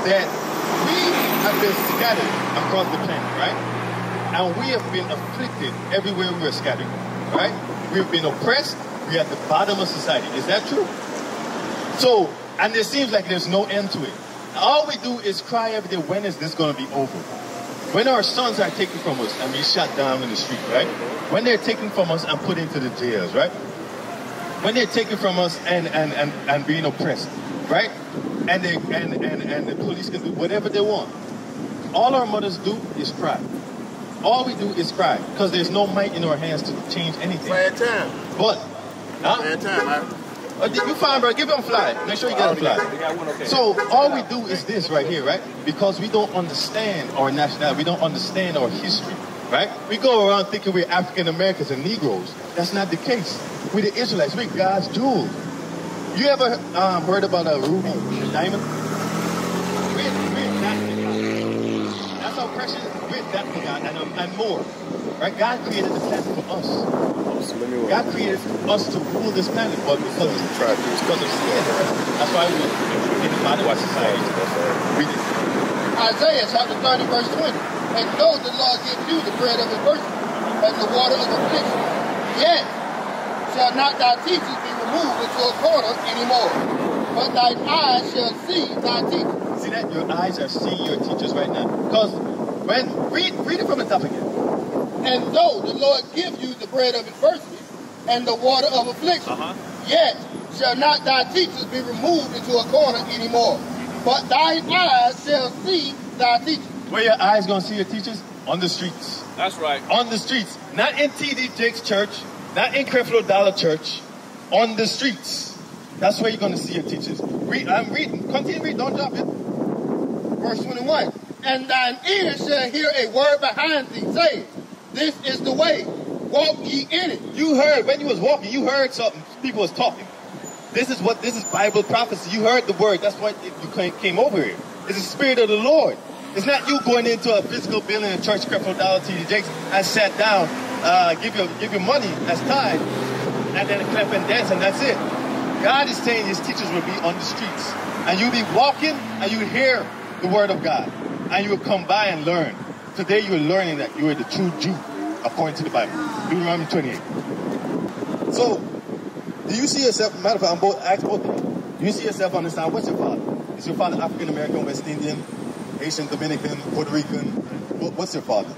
that we have been scattered across the planet, right? And we have been afflicted everywhere we are scattered, right? We've been oppressed. We're at the bottom of society. Is that true? So, and it seems like there's no end to it. All we do is cry every day, when is this going to be over? When our sons are taken from us and be shot down in the street, right? When they're taken from us and put into the jails, right? When they're taken from us and being oppressed, right? And the police can do whatever they want. All our mothers do is cry. All we do is cry because there's no might in our hands to change anything. Bad time. But, huh? Bad time, man. You fine, bro. Give him a fly. Make sure you get him a fly. So all we do is this right here, right? Because we don't understand our nationality. We don't understand our history, right? We go around thinking we're African Americans and Negroes. That's not the case. We're the Israelites. We're God's jewels. You ever heard about a ruby, a diamond? We're that to God. That's how precious. We're that to God and more. Right? God created the planet for us. God created us to rule this planet, but because of sin, that's why we're in the bottom of society. Read it. Isaiah chapter 30, verse 20. And though the Lord give you the bread of adversity and the water of affliction, yet shall not thy teachers be removed into a corner anymore, but thine eyes shall see thy teachers. See that? Your eyes are seeing your teachers right now. Because read it from the top again. And though the Lord give you the bread of adversity and the water of affliction, yet shall not thy teachers be removed into a corner anymore, but thine eyes shall see thy teachers. Where your eyes going to see your teachers? On the streets. That's right. On the streets. Not in T.D. Jakes Church, not in Creflo Dollar Church. On the streets. That's where you're going to see your teachers. I'm reading. Continue reading. Don't drop it. Verse 21. And thine ears shall hear a word behind thee, saying, this is the way, walk ye in it. You heard, when you was walking, you heard something, people was talking. This is Bible prophecy. You heard the word, that's why you came over here. It's the Spirit of the Lord. It's not you going into a physical building, a church, Creflo Dollar, T.D. Jakes, and sat down, give your money as tithe, and then clap and dance, and that's it. God is saying his teachers will be on the streets, and you'll be walking, and you hear the word of God, and you will come by and learn. Today you are learning that you are the true Jew, according to the Bible. Deuteronomy 28. So, do you see yourself, matter of fact, ask both of you. Do you see yourself on this side? What's your father? Is your father African American, West Indian, Haitian, Dominican, Puerto Rican? What's your father?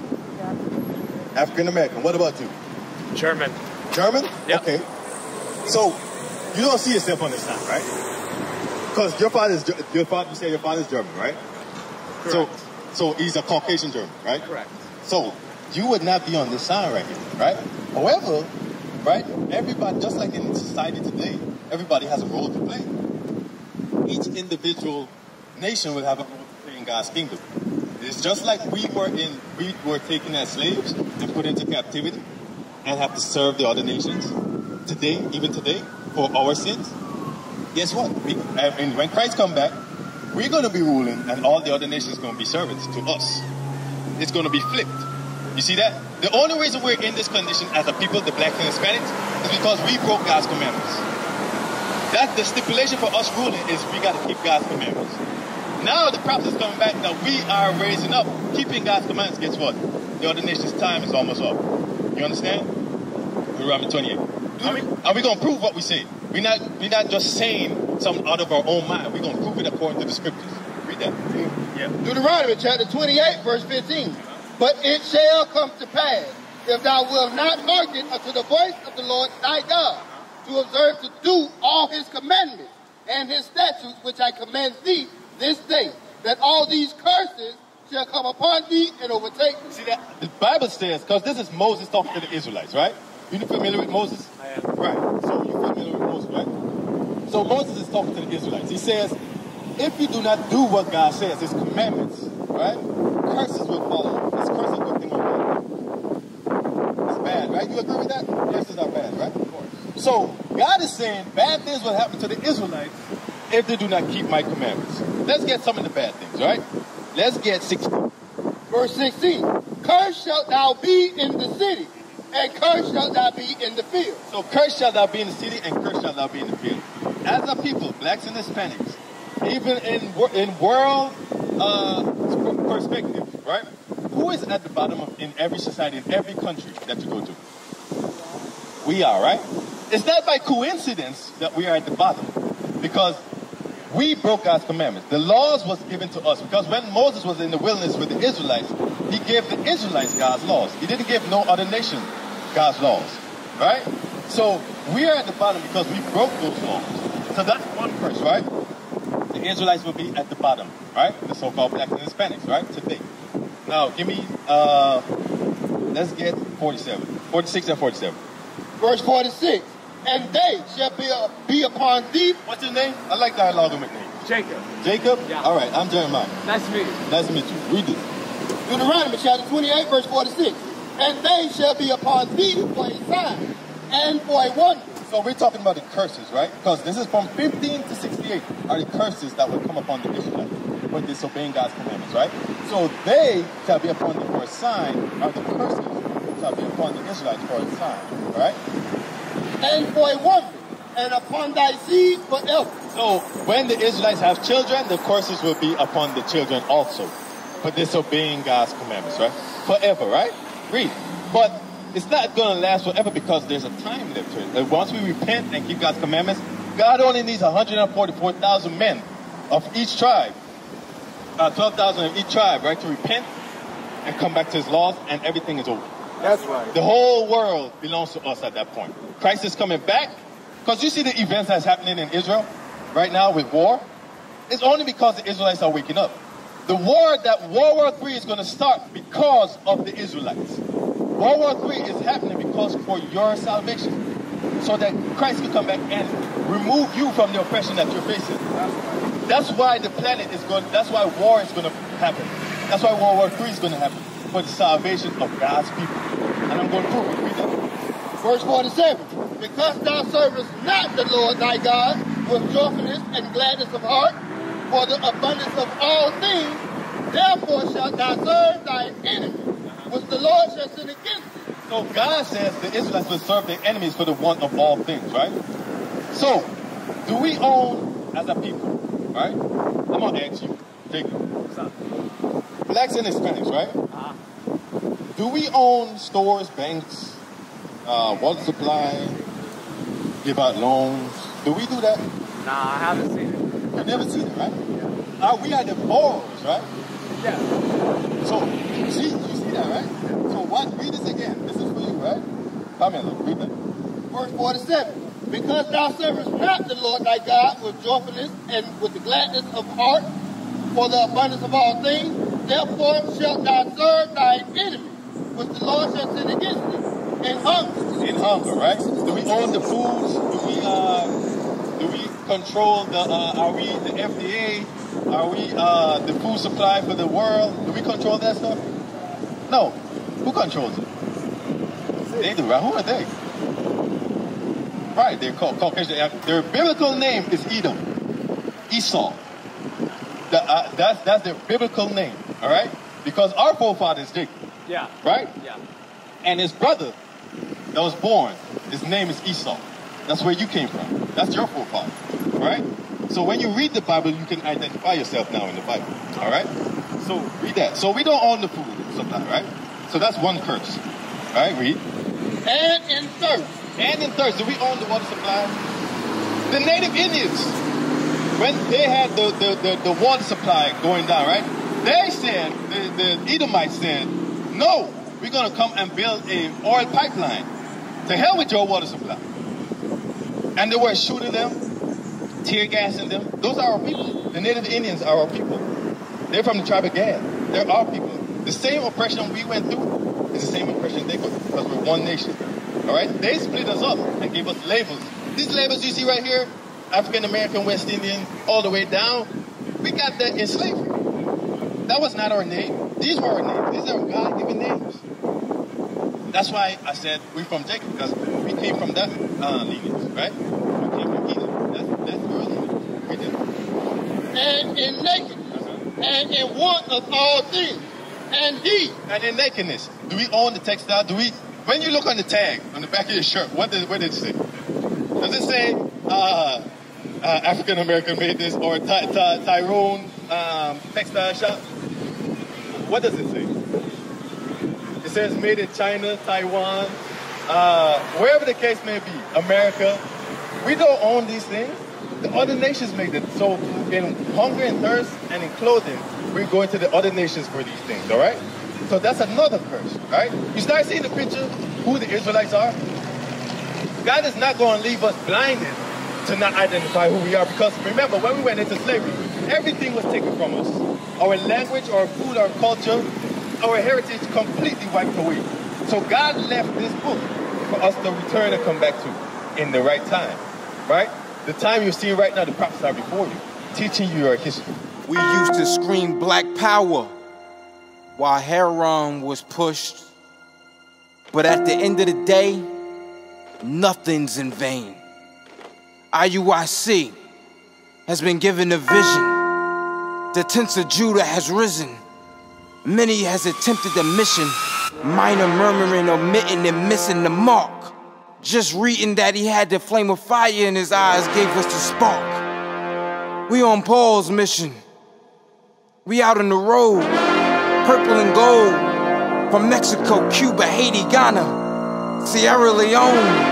African American. What about you? German. German? Yep. Okay. So, you don't see yourself on this side, right? Because you say your father's German, right? Correct. So he's a Caucasian German, right? Correct. So you would not be on this side right here, right? However, right, everybody, just like in society today, everybody has a role to play. Each individual nation will have a role to play in God's kingdom. It's just like we were taken as slaves and put into captivity and have to serve the other nations today, even today, for our sins. Guess what? When Christ comes back, we're going to be ruling, and all the other nations are going to be servants to us. It's going to be flipped. You see that? The only reason we're in this condition as a people, the blacks and Hispanics, is because we broke God's commandments. That's the stipulation for us ruling, is we got to keep God's commandments. Now the prophet is coming back that we are raising up, keeping God's commandments. Guess what? The other nation's time is almost up. You understand? Deuteronomy 28. Are we going to prove what we say? We're not just saying something out of our own mind. We're going to prove it according to the scriptures. Read that. Yeah. Deuteronomy chapter 28, verse 15. But it shall come to pass, if thou wilt not hearken unto the voice of the Lord thy God, to observe to do all his commandments and his statutes which I command thee this day, that all these curses shall come upon thee and overtake thee. See that? The Bible says, because this is Moses talking to the Israelites, right? You familiar with Moses? I am. Right. So you're familiar with Moses, right? So Moses is talking to the Israelites. He says, if you do not do what God says, his commandments, right? Curses will follow. This curse is a good thing on God. It's bad, right? You agree with that? Curses are bad, right? Of course. So God is saying bad things will happen to the Israelites if they do not keep my commandments. Let's get some of the bad things, right? Let's get 16. Verse 16. Cursed shalt thou be in the city, and cursed shalt thou be in the field. So cursed shall thou be in the city, and cursed shall thou be in the field. As a people, blacks and Hispanics, even in world perspective, right? Who is at the bottom in every society, in every country that you go to? We are, right? It's not by coincidence that we are at the bottom, because we broke God's commandments. The laws was given to us, because when Moses was in the wilderness with the Israelites, he gave the Israelites God's laws. He didn't give no other nation God's laws, right? So we are at the bottom because we broke those laws. So that's one curse, right? The Israelites will be at the bottom, right? The so-called blacks and Hispanics, right? Today. Now, give me, let's get 46 and 47. Verse 46. And they shall be upon thee. What's your name? I like dialogue with name. Jacob. Jacob? Yeah. All right, I'm Jeremiah. Nice to meet you. Nice to meet you. Read this. Deuteronomy chapter 28, verse 46. And they shall be upon thee for a sign and for a wonder. So we're talking about the curses, right? Because this is from 15 to 68 are the curses that will come upon the Israelites for disobeying God's commandments, right? So they shall be upon thee for a sign, are the curses shall be upon the Israelites for a sign, right? And for a wonder, and upon thy seed forever. So when the Israelites have children, the curses will be upon the children also for disobeying God's commandments, right? Forever, right? Read. But it's not going to last forever because there's a time limit to it. And once we repent and keep God's commandments, God only needs 144,000 men of each tribe, 12,000 of each tribe, right, to repent and come back to his laws, and everything is over. That's right. The whole world belongs to us at that point. Christ is coming back. Because you see the events that's happening in Israel right now with war. It's only because the Israelites are waking up. The war, that World War III is going to start because of the Israelites. World War III is happening because for your salvation. So that Christ can come back and remove you from the oppression that you're facing. That's why the planet is going, that's why war is going to happen. That's why World War III is going to happen. For the salvation of God's people. And I'm going to prove it. Read that. Verse 47. Because thou servest not the Lord thy God with joyfulness and gladness of heart, for the abundance of all things, therefore shalt thou serve thy enemy, which the Lord shall send against thee. So God says the Israelites will serve their enemies for the want of all things, right? So, do we own as a people, right? I'm going to ask you, Jacob. What's up? Blacks and Hispanics, right? Do we own stores, banks, water supply, give out loans? Do we do that? Nah, I haven't seen it. You've never seen it, right? We are the borrowers, right? Yeah. So, you see that, right? So what? Read this again. This is for you, right? Pamela, read that. Verse 47. Because thou servest not the Lord thy God with joyfulness and with the gladness of heart, for the abundance of all things, therefore shalt thou serve thine enemy, which the Lord shall send against thee, in hunger. In hunger, right? Do we own the foods? Do we control the, are we the FDA? Are we the food supply for the world? Do we control that stuff? No. Who controls it? They do, right? Who are they? Right, they're called Caucasian. Their biblical name is Edom. Esau. That's their biblical name, all right? Because our forefather is Jacob. Yeah. Right? Yeah. And his brother that was born, his name is Esau. That's where you came from. That's your forefather, right? So when you read the Bible, you can identify yourself now in the Bible, all right? So read that. So we don't own the food supply, right? So that's one curse, all right? Read. And in thirst. And in thirst. Do we own the water supply? The native Indians, when they had the water supply going down, right? They said, the Edomites said, no, we're going to come and build a oil pipeline. To hell with your water supply. And they were shooting them, tear gassing them. Those are our people. The native Indians are our people. They're from the tribe of Gad. They're our people. The same oppression we went through is the same oppression they go through because we're one nation. All right? They split us up and gave us labels. These labels you see right here, African American, West Indian, all the way down, we got that in slavery. That was not our name. These were our names. These are God-given names. That's why I said we're from Jacob, because we came from that lineage, right? We came from Edom. That's your lineage. We did. And in nakedness, and in want of all things, and he. And in nakedness, do we own the textile? Do we? When you look on the tag on the back of your shirt, what did it say? Does it say African American made this, or Tyrone textile shop. What does it say? It says made in China, Taiwan, wherever the case may be, America. We don't own these things. The other nations made it. So in hunger and thirst and in clothing, we're going to the other nations for these things, all right? So that's another curse, right? You start seeing the picture, who the Israelites are. God is not going to leave us blinded to not identify who we are, because remember, when we went into slavery, everything was taken from us. Our language, our food, our culture, our heritage completely wiped away. So God left this book for us to return and come back to in the right time, right? The time you're seeing right now, the prophets are before you, teaching you your history. We used to scream black power while Heron was pushed. But at the end of the day, nothing's in vain. IUIC has been given a vision. The tents of Judah has risen. Many has attempted the mission, minor murmuring, omitting, and missing the mark. Just reading that he had the flame of fire in his eyes gave us the spark. We on Paul's mission. We out on the road, purple and gold, from Mexico, Cuba, Haiti, Ghana, Sierra Leone.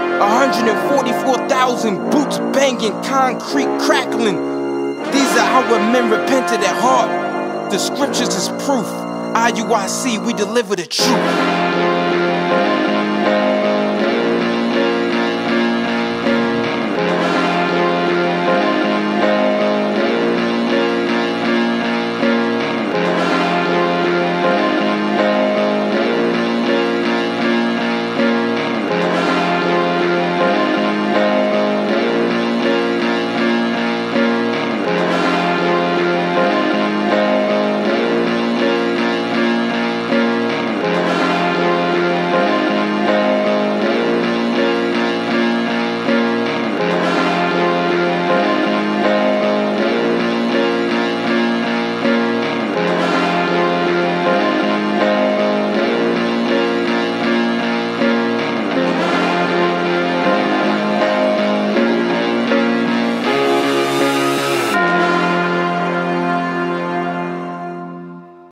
144,000 boots banging, concrete crackling. These are our men repented at heart. The scriptures is proof. IUIC, we deliver the truth.